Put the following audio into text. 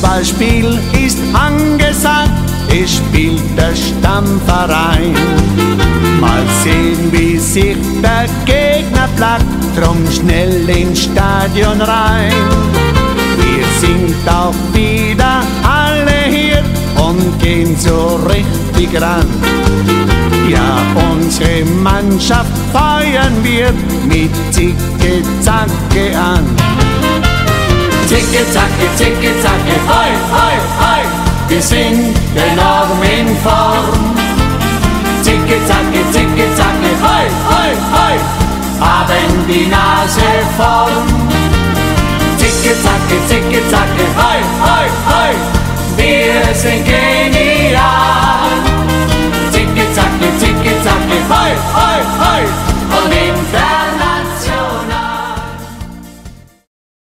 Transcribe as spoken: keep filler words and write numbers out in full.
Fußballspiel ist angesagt, es spielt der Stammverein. Mal sehen, wie sich der Gegner plagt, drum schnell ins Stadion rein. Wir sind auch wieder alle hier und gehen so richtig ran. Ja, unsere Mannschaft feiern wir mit Zicke-Zacke an. Zicke-Zacke, Zicke-Zacke, hoi, hoi, hoi, wir sind enorm in Form. Zicke-Zacke, Zicke-Zacke, hoi, hoi, hoi, haben die Nase voll.